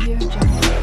Audio Jungle.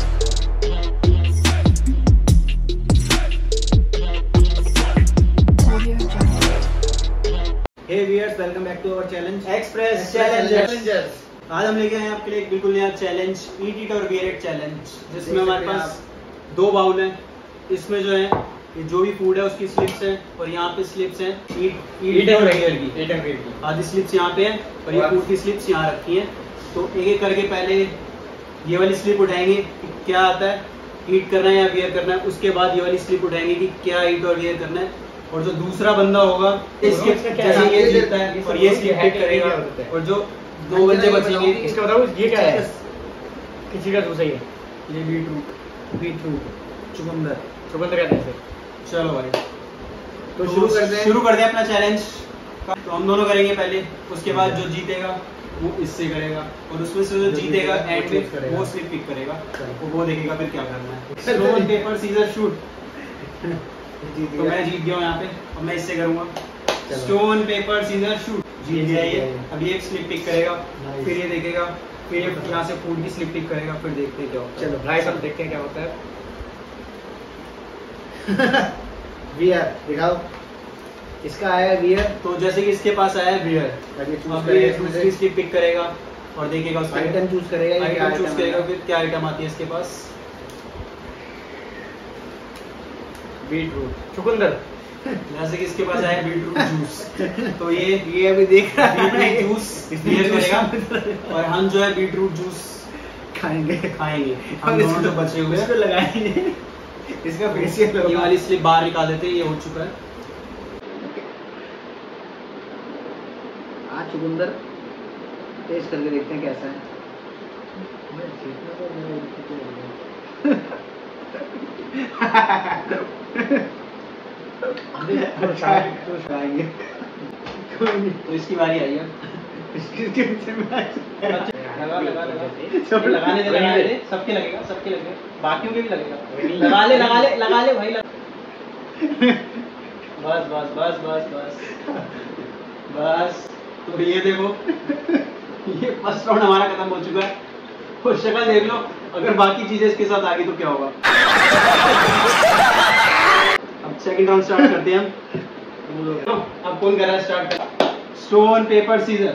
Audio Jungle. Hey viewers, welcome back to our challenge express challengers. आज हम लेके आए हैं आपके लिए एक बिल्कुल नया चैलेंज, ईट इट और बियर इट चैलेंज, जिसमें हमारे पास दो बाउल हैं। इसमें जो है ये जो भी फूड है उसकी स्लिप्स हैं और यहाँ पे स्लिप्स हैं ईट और बियर की। आधी स्लिप्स यहाँ पे है और ये फूड की स्लिप्स यहाँ रखी हैं। तो एक एक करके पहले ये वाली स्लिप उठाएंगे कि क्या आता है, ईट करना है या बियर करना है। उसके बाद ये वाली स्लिप उठाएंगे कि क्या ईट और बियर करना है। और जो दूसरा बंदा होगा इसके जैसे ये जीतता है और ये स्लिप पिक करेगा और जो दो बच्चे बचेंगे। इसका बताओ ये क्या है? किसी का दूसरा ही है। ये बीटरूट चुकंदर कहते हैं इसे। चलो भाई तो शुरू करते हैं अपना चैलेंज। तो हम दोनों करेंगे पहले, उसके बाद जो जीतेगा वो इससे करेगा और उसमें से जो जीतेगा एंड में वो स्लिप पिक करेगा। तो वो देखेगा फिर क्या करना है। Stone paper scissor shoot. तो मैं जीत गया हूँ यहाँ पे और मैं इससे करूंगा स्टोन पेपर सीजर शूट। जीत गया ये। अभी एक स्लिप पिक करेगा, फिर ये देखेगा, फिर ये यहाँ से फूड की स्लिप पिक करेगा, फिर देखते हैं क्या होता है। चलो भाई सब देखते हैं क्या होता है। बियर दिखाओ, इसका आया है बियर। तो जैसे कि इसके पास आया है बियर, अब ये दूसरी स्लिप पिक करेगा और देखेगा उसका आइटम चूज करेगा, आइटम चूज करेगा, फिर क्या आइटम आती है इसके पास। बीटरूट चुकंदर। जैसे कि इसके पास आया बीटरूट जूस, तो ये अभी देख रहा है बीटरूट जूस बियर करेगा और हम जो है बीटरूट जूस खाएंगे। हम दोनों जो बचे हुए इसको लगाएंगे, इसका फेशियल ये वाली स्लिप बाहर निकाल देते हैं। ये हो चुका है। आज चुकंदर टेस्ट करके देखते हैं कैसा है। खाएंगे तो इसकी बारी आई है। लगाने दे, सबके लगेगा, बाकियों के भी लगेगा। लगा ले भाई, बस। तो ये देखो, ये फर्स्ट राउंड हमारा खत्म हो चुका है और शक्ल देख लो, अगर बाकी चीजें इसके साथ आ गई तो क्या होगा। अब सेकंड राउंड स्टार्ट करते हैं हम। अब कौन कर रहा है start? Stone paper scissor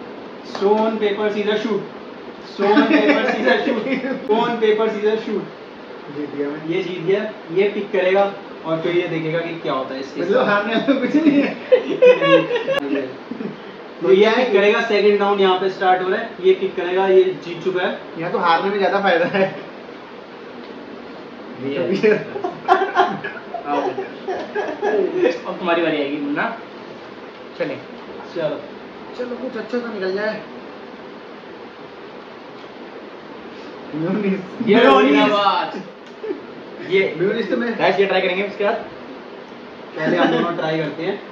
shoot. Stone paper scissor shoot. जीत गया मैं। ये जीत गया। ये पिक करेगा और फिर ये देखेगा कि क्या होता है इसके मतलब हारने वाला कुछ नहीं है। तो ये पिक करेगा। सेकंड राउंड यहाँ पे स्टार्ट हो रहा है। ये पिक करेगा, ये जीत चुका है। यहाँ तो हारने में ज्यादा फायदा है। अब तुम्हारी बारी आएगी मुन्ना। चले चलो कुछ अच्छा सा निकल जाए। ये म्यूनिस तो मैं गाइस ये ट्राई करेंगे उसके बाद। पहले हम दोनों ट्राई करते हैं।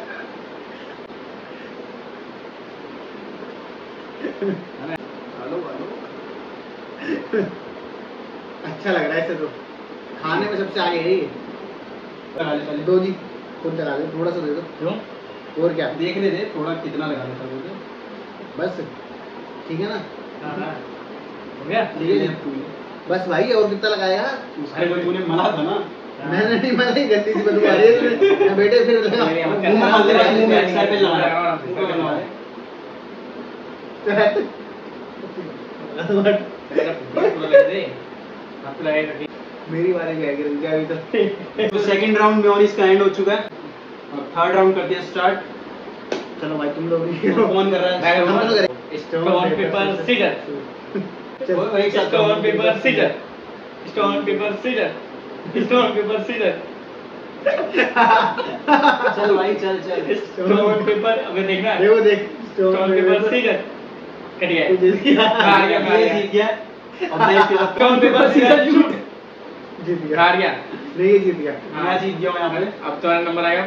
अच्छा लग रहा है इसे तो। खाने में सबसे आगे है ये। लगा ले पहले। दो जी खुद चला दे, थोड़ा सा दे दो। क्यों? और क्या, देखने दे थोड़ा कितना लगा लेता मुझे। बस ठीक है ना। हो गया। ले बस भाई, और कितना लगाएगा? अरे वो तूने मना था ना। मैंने नहीं, मैंने गलती से बदल रही है बेटे। फिर लगा मुंह में मत लगा, मुंह में एक साइड पे लगा। मेरी बारी भी आएगी, रुक जा अभी तो। तो सेकंड राउंड में और इसका एंड हो चुका है और थर्ड राउंड करते हैं स्टार्ट। चलो भाई तुम लोग कौन कर रहा है? हम दोनों करेंगे। Stone paper scissor. एक साथ stone paper scissor. Stone paper scissor. Stone paper scissor. चल भाई चल। स्टोन पेपर, अबे देखना। देखो देख, स्टोन पेपर सीजर। कट गया। तू जीत गया। हार गया, हार ये गया। जीत गया। अब मैं इसके साथ स्टोन पेपर सीजर शूट। जीत गया। हार गया। नहीं, ये जीत गया। मैं जीत गया हूँ यहाँ पे। अब तुम्हारा नंबर आएगा।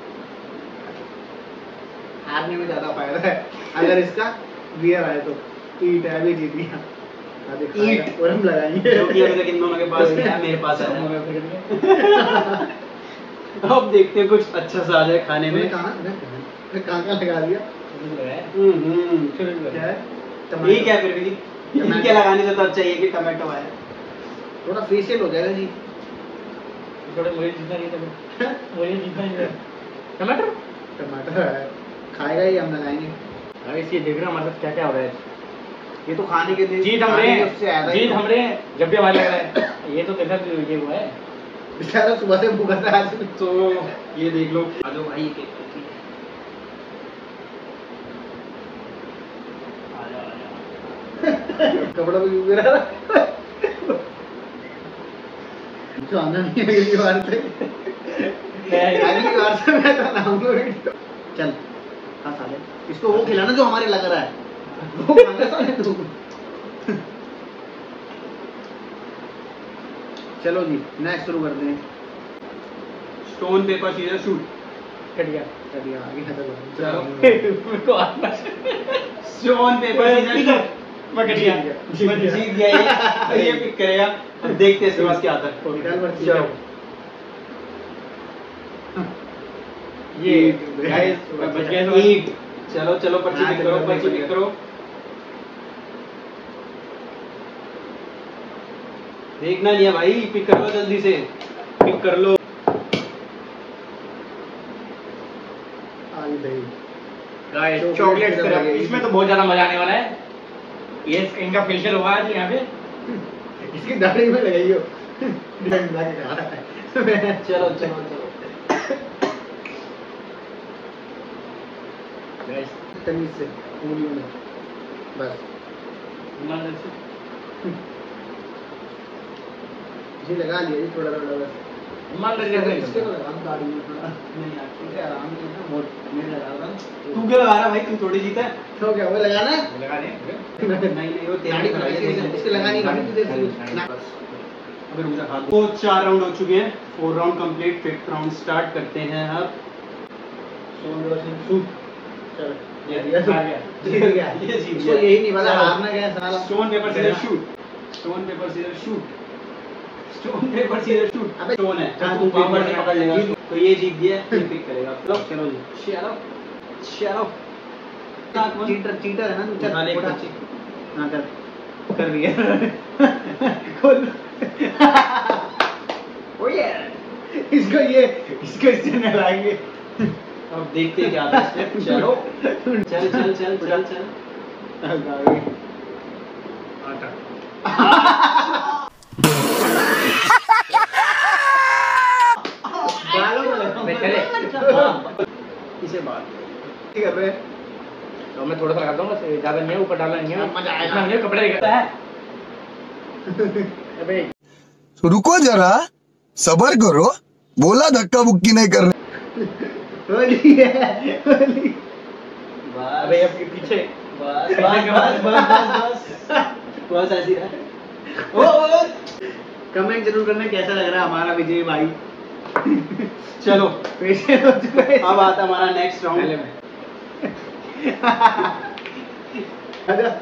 हारने में ज्यादा फायदा है। अगर इसका बियर आए तो ईट है, अभी जीत गया। ईट और हम लगाएंगे, जो कि अभी तक इन दोनों के पास है, मेरे पास है। अब देखते हैं कुछ अच्छा सा आ जाए खाने में। कहाँ लगा दिया? क्या है? ये क्या है फिर भी? इनके लगाने से तो अच्छा ये कि टमाटो है। थोड़ा फेशियल हो जाएगा जी। थोड़े मुझे जीतना नहीं था, मुझे जीतना नहीं था। टमाटर टमाटर है, खाएगा ही, हम लगाएंगे। अरे इसलिए देख रहे हो हमारे साथ क्या क्या हो रहा है। ये तो खाने के लिए जीत हम रहे खाने के हैं, उससे आया था ये जीत तो। हम रहे हैं, जब भी हमारे लग रहा है ये तो देखा ये हुआ है। बेचारा सुबह से भूखा था आज। तो ये देख लो, आ जाओ भाई केक काटिए। आ जाओ आ जाओ। कपड़ा भी गिरा रहा जो आना नहीं है अगली बार से। अगली बार से मैं तो लाऊंगा वीडियो। चल खा साले, इसको वो खिलाना जो हमारे लग रहा है, वो खाना साले तू। चलो जी नेक्स्ट शुरू करते हैं। Stone paper scissor shoot. Cut गया। चलिए आगे चलो। चलो। मेरे को आता स्टोन पेपर सीजर शूट। मैं कट गया। जीत गया ये पिक करेगा। अब देखते हैं इसके पास क्या आता है। निकाल पर्ची। चलो। ये गाइस बच गए तो ईट। चलो चलो पर्ची हाँ, पिक करो, चलो, पर्ची चलो, पिक चलो। करो। देखना नहीं है भाई, पिक कर लो जल्दी से, पिक कर लो। आगे दही। Guys chocolate chocolate syrup syrup, लगेगी। इसमें तो बहुत ज्यादा मजा आने वाला है। ये इनका फेशियल होगा आज यहाँ पे। इसकी दाढ़ी में लगाइयो। ढंग लगा के खा रहा है। चलो चलो चलो। गाइस तमीज से उंगलियों में बस। ईमानदारी से जी लगा लिया जी थोड़ा थोड़ा बस। ईमानदारी इसके से तो लगा दाढ़ी में थोड़ा। नहीं यार, इसे आराम से ना बहुत मेरे लगा रहा हूं। तू क्यों लगा रहा है भाई, तू थोड़ी जीता है। तो क्या वो लगाना है? लगा दें। नहीं नहीं वो तेरा दाढ़ी भी में लगाइए, इसके- इसके लगानी दाढ़ी- नहीं देर दाढ़ी- से। दाढ़ी- बस। अभी रुक जा, खा दो। तो 4 राउंड हो चुके हैं, 4 round complete. 5th round start करते हैं अब। चल ये दिया तो हार गया। जीत गया। ये जीत इसको गया। यही नहीं पता चलो। हारना क्या है साला। Stone paper scissor shoot. Stone paper scissor shoot. Stone paper scissor shoot. अबे, स्टोन है, हाँ, तू तू पावर जीत से गया। पकड़ लेगा जीत- उसको। तो ये जीत गया, ये पिक करेगा। चलो जी। चलो चलो। चीटर चीटर है ना तू। उठा चल ले एक उठा। पर्ची। हाँ कर दिया। खोल। ओ ये इसको इससे नहलाएंगे। अब देखते हैं क्या आता है इसमें। चलो चल चल चल चल चल। आटा। मैं चले। हाँ, इसे बात ठीक है बे। तो मैं थोड़ा सा लगाता हूँ, बस ज्यादा नहीं है, ऊपर डालना नहीं है। मजा आएगा। इतना नहीं है, कपड़े दिखाता है। अबे तो रुको जरा, सबर करो, बोला धक्का बुक्की नहीं करने। होली है होली। बस अबे आपके पीछे बस बस बस बस बस बस ऐसी है। ओ कमेंट जरूर करना कैसा लग रहा है हमारा विजय भाई। चलो फेशियल हो चुका है। अब आता हमारा नेक्स्ट पहले राउंड। में आजा।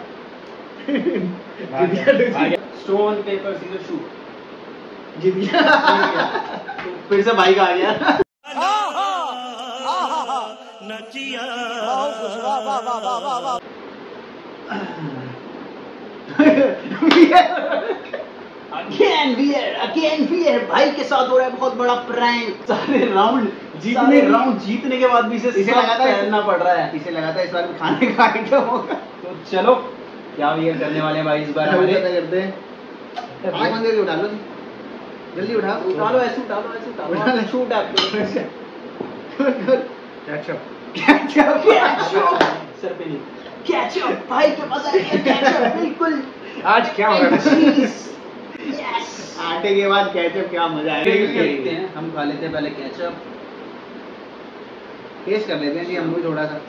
आ गया। Stone paper scissor shoot. जीत गया। तो फिर से बाइक आ गया। अगेन वियर भाई के साथ हो रहा है बहुत बड़ा प्रैंक। सारे राउंड जीतने के बाद भी इसे इसे सब लगा था पहनना पड़ रहा है। इसे लगा था इस बार भी खाने का आइटम होगा। तो चलो क्या वियर करने वाले हैं भाई इस बार हमारे। पता करते हैं। आग बंद करके उठा लो जी। जल्दी उठा। उठा लो ऐसे उठा लो ऐसे उठा उठा लो। ले। शूट आपके कैचअप। सर पे नहीं। कैचअप भाई के मजा आ गया। कैचअप बिल्कुल आज क्या हो रहा है? यस। आटे के बाद केचप क्या मजा देखते आएगा। हैं, हम खा लेते हैं पहले केचप। टेस्ट कर लेते हैं जी हम भी थोड़ा सा।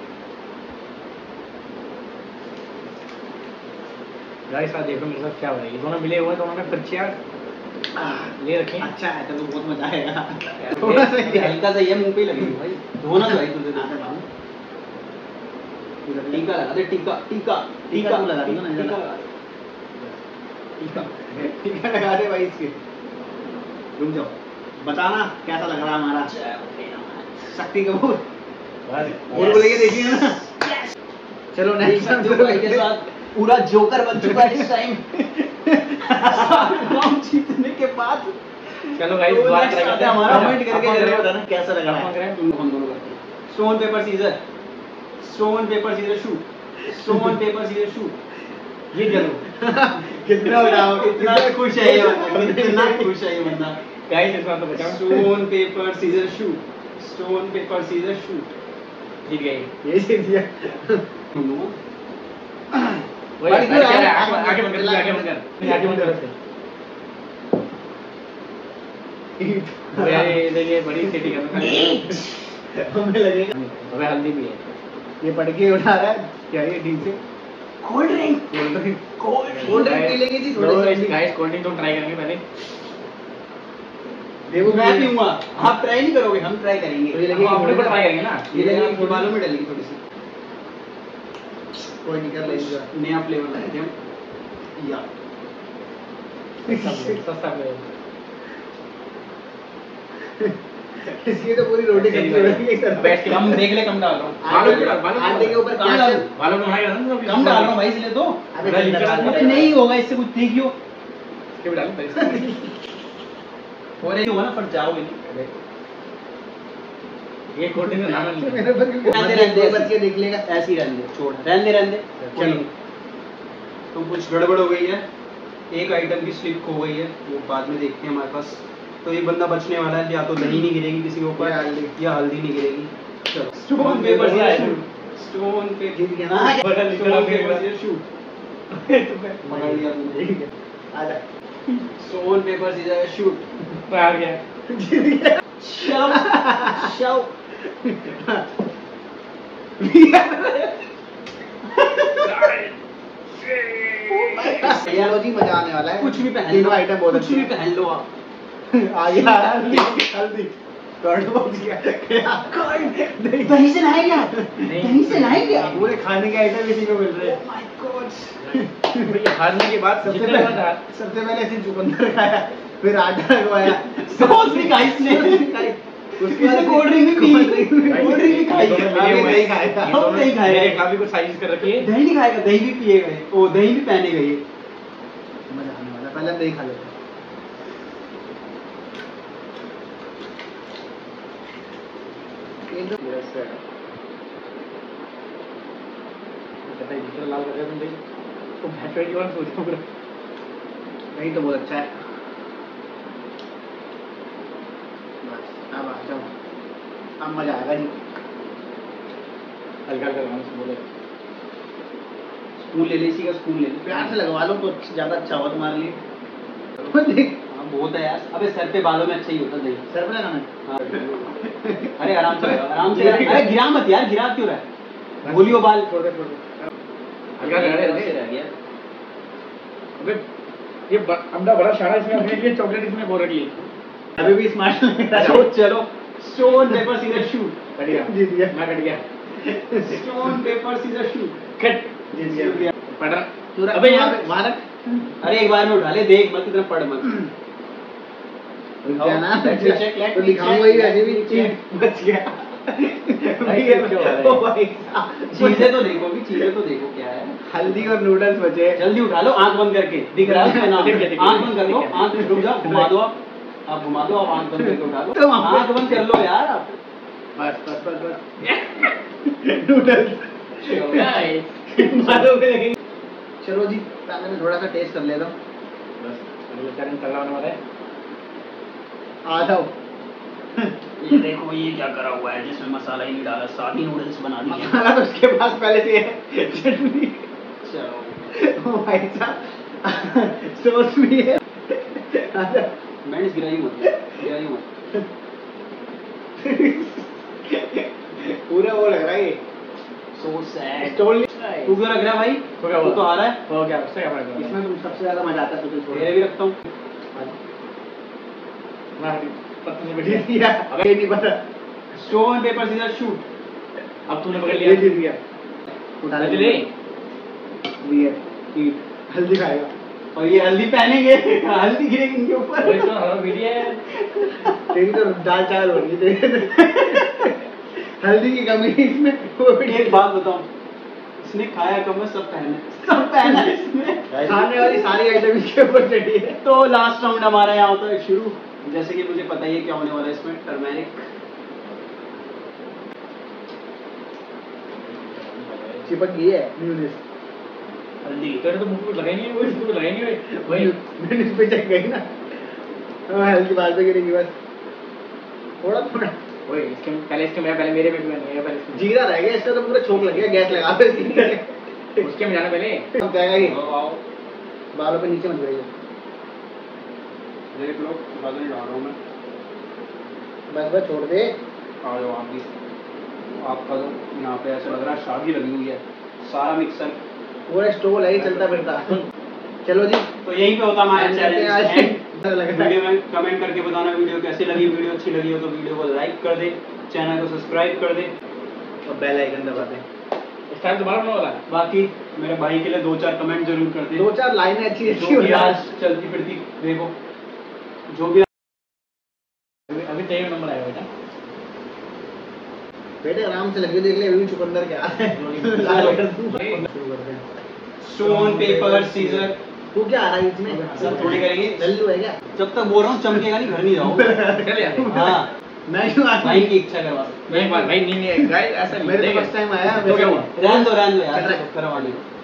गाइस आज देखो मेरे साथ क्या हो रहा है। ये दोनों मिले हुए हैं, दोनों ने पर्चियां ले रखी हैं। अच्छा है तो बहुत मजा आएगा। थोड़ा सा हल्का सा ये मुंह पे ही लगेगी भाई। धोना तो भाई तुझे हाँ, देना। हाँ। टीका लगा दे। टीका टीका टीका तू लगा दियो ना टीका जरा। लगा दे। टीका टीका लगा दे भाई इसके। रुक जाओ। बताना कैसा लग रहा है हमारा शक्ति कपूर। बस और बोलेंगे देखिए ना। चलो नेक्स्ट देख सकते हो भाई के साथ पूरा जोकर बन चुका है इस टाइम। राउंड जीतने के बाद चलो गाइस तो बात next करते आता है हैं हमारा अच्छा, कमेंट करके अपन जरूर करें- बताना कैसा लगा अपन करें, हम दोनों करते हैं। Stone paper scissor, stone paper scissor shoot, stone paper scissor shoot. ये चलो कितना बताओ कितना खुश है ये बंदा, कितना खुश है ये बंदा। गाइस इस बार तो बचाओ। Stone paper scissor shoot, stone paper scissor shoot. जीत गए। ये से दिया वही भाई, आगे आगे- आगे बंद कर, आगे बंद कर, आगे बंद कर। अरे ये बड़ी सेटिंग है। हमें लगेगा अबे हल्दी भी है। ये पढ़ के उठा रहा है क्या ये ठीक से cold drink, cold drink cold पी लेंगे जी थोड़े से गाइस कोल्ड ड्रिंक तो ट्राई करेंगे पहले। देखो मैं पीऊंगा, आप ट्राई नहीं करोगे, हम ट्राई तो ये करेंगे। लगेगी हम अपने को ट्राई करेंगे ना। ये लगेगी कि बालों में डलेगी थोड़ी सी, कोई नहीं कर लेगा नया फ्लेवर लाते हैं या सस्ता है। इसकी तो पूरी रोटी तेरी सब्जी बारी। बनेगी एक तरफ। बैठ के कम देख ले, कम डाल रहा हूँ। आटे के ऊपर कम क्या डाल, चल- बालों में मना कर ना कम डाल रहा हूँ भाई, इसलिए तो अबे अबे अंदर डाल अरे दे। नहीं होगा इससे, कुछ देखियो के भी डाल पहले। और ये होगा ना, फट जाओगे नहीं। ये कोल्ड ड्रिंक का नाम है। मेरे पर रहने बच के देख लेगा ऐसे ही रहने दे, छोड़ रहने दे। चलो। तो कुछ गड़बड़ हो गई है, एक आइटम की स्लिप खो गई है, वो बाद में देखते हैं हमारे पास। तो ये बंदा बचने वाला है, या तो दही नहीं गिरेगी किसी के ऊपर या हल्दी नहीं गिरेगी। चलो stone paper scissor, stone paper जीत गया ना स्टोन पेपर सीजर शूट। पकड़ लिया तुमने। ठीक है आजा स्टोन पेपर सीजर शूट। आ गया। जीत गया शव शव चलो जी मजा आने वाला है कुछ भी पहन तीनों लो, आइटम बहुत कुछ अच्छे भी हैं। पहन लो आप। आ गया हल्दी कर्ड पहुंच गया दही से लाए क्या? दही से लाए क्या? पूरे खाने के आइटम इसी को मिल रहे हैं माय गॉड। भैया हारने के बाद सबसे जितना पहले सबसे पहले ऐसे चुकंदर खाया फिर आटा लगवाया सॉस भी खाई इसने। उसके इसने कोल्ड ड्रिंक भी पी, कोल्ड ड्रिंक भी खाई। आगे दही खाया अब दही खाएगा। मेरे काफी कुछ साइज कर रखी है। दही नहीं खाएगा, दही भी पिए गए, ओ दही भी पहने गए। मजा आने वाला है। पहले हम दही खा लेते हैं एकदम कहता है जितना लाल कर रहे तुम देख तो भैंस की बात सोचो पूरा। दही तो बहुत अच्छा है बस अब आ जाओ अब मजा आएगा जी हल्का हल्का गाना से बोले। स्पून ले ले, इसी का स्पून ले ले। प्यार से लगवा लो तो ज्यादा अच्छा होगा तुम्हारे लिए देख हाँ बहुत है यार। अबे सर पे बालों में अच्छा ही होता दही। सर पे लगाना है हाँ। अरे आराम से लगा, आराम से लगा। अरे गिरा मत यार, गिरा क्यों रहा है? बोलियो बाल। छोड़ दे हल्का लगा से रहे रह गया। अबे ये अब्बा बड़ा शाना इसमें अपने लिए चॉकलेट इसमें बोल रही है। अभी भी स्मार्ट लग रहा है चलो चलो, stone paper scissor shoot. Cut गया जीत गया मैं कट गया। Stone paper scissor shoot. Cut जीत गया पड़ा। तू रख अबे यार वहाँ रख अरे एक बार में उठा ले, देख मत इतना पढ़ मत। रुक जा ना Let me check, let तो me लिखाऊंगा check, ही वैसे let भी me चीट बच गया भाई, ये क्या हो रहा है? ओ भाई साहब। चीजें तो देखो भी, चीजें तो देखो क्या है। हल्दी और नूडल्स बचे जल्दी उठा लो, आंख बंद करके। दिख रहा है उसका नाम? दिख गया, दिख गया, आंख बंद कर लो, दिख गया। आंख रुक जा, घुमा दो आप घुमा दो, आप आंख बंद करके उठा लो। तुम आप- आंख बंद कर लो यार आप। बस बस बस बस नूडल्स गाइस मारो में चलो जी पहले मैं थोड़ा सा टेस्ट कर लेता हूँ बस अगले चैलेंज चल होने वाला है। आ जाओ ये देखो ये क्या करा हुआ है, जिसमें मसाला ही नहीं डाला, सादी नूडल्स बना दिए। मसाला तो उसके पास पहले से है चटनी चलो ओ भाई साहब सॉस भी है आजा मैंने गिराई मत। पूरा वो लग रहा है ये सो सैड। स्टोल तू क्यों रख रहा है भाई? तो क्या तू हुआ? तो आ रहा है। हो गया उससे क्या फर्क पड़ा? इसमें तुम सबसे ज्यादा मजा आता है तो तेरे भी रखता हूँ। मैं पत्नी जीत बैठी गया ये नहीं पता स्टोन पेपर सीजर शूट। अब तूने पकड़ ये लिया। जीत गया उठा ले ले ले ये ईट हल्दी खाएगा और ये हल्दी पहनेंगे, हल्दी गिरेगी इनके वो ऊपर। इसको हरा वीडियो है। तेरी तो दाल चावल हो रही है हल्दी की कमी है इसमें वो भी एक बात बताऊं, इसने खाया कम है, सब पहने। सब पहना है इसमें। खाने वाली सारी आइटम इसके ऊपर चढ़ी है। तो लास्ट राउंड हमारा यहाँ होता है शुरू। जैसे कि मुझे पता ही है क्या होने वाला है इसमें। टर्मेरिक, चिपक गई है म्यूनिस। हल्दी, तेरे तो मुंह पे लगाई नहीं है, वो इसको भी लगाई नहीं है भाई। म्यूनिस पे चढ़ गई ना, हल्की बात पे गिरेगी बस, थोड़ा थोड़ा। ओए इसके पहले मेरे में भी नहीं है, पहले इसके जीरा रह गया इसका, तो पूरा छोक लग गया। गैस लगा दो इसकी। उसके में जाना पहले। अब जाएगा ही, आओ बालों पे नीचे मत जाइए। देख लो, बादल डाल रहा हूँ मैं। बस बस छोड़ दे। आ जाओ आप भी। आपका तो यहाँ पे ऐसा लग रहा है शादी लगी हुई है, सारा मिक्सर पूरा स्टोल है ही चलता फिरता। चलो जी, तो यहीं पे होता हमारा चैलेंज। लगता है वीडियो में कमेंट करके बताना वीडियो कैसी लगी। वीडियो अच्छी लगी हो तो वीडियो को लाइक कर दे, चैनल को सब्सक्राइब कर दे और बेल आइकन दबा दे। इस टाइम दोबारा बनाने वाला है। बाकी मेरे भाई के लिए 2-4 कमेंट जरूर कर दे। 2-4 लाइनें अच्छी अच्छी जो हो भी जाए। आज चलती फिरती देखो, जो भी अभी 23 नंबर आएगा बेटा। बेटे आराम से लगे, देख ले अभी चुकंदर क्या है। शुरू करते हैं। Stone paper scissor. तू क्या आ रहा है इसमें? सब थोड़ी करेंगे। लल्लू है क्या? जब तक बोल रहा हूँ चमकेगा नहीं, घर नहीं जाओ। चल यार। हाँ, मैं क्यों आ भाई की इच्छा करवा। नहीं भाई नहीं गाइस ऐसा नहीं। मेरे तो फर्स्ट टाइम आया। तो क्या हुआ? रहने दो यार, चल रहा है। करवा दो।